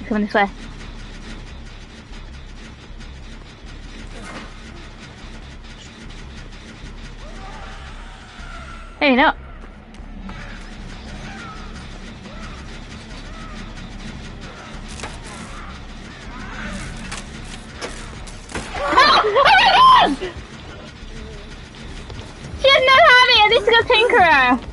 coming this way. Hey, no. Oh my god! She has no habit, and this is a Tinkerer!